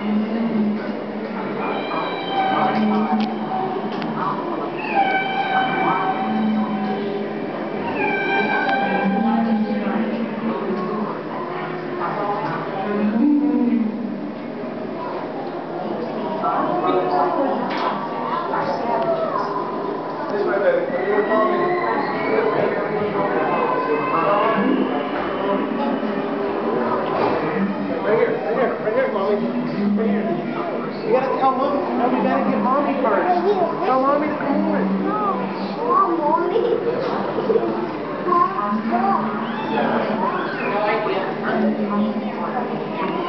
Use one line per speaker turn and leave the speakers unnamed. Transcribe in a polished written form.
This way, baby. Right here, mommy. Right here. You gotta tell mommy. No, we gotta get mommy first. Tell mommy to come on.
No, mommy. Mom, no.
No idea.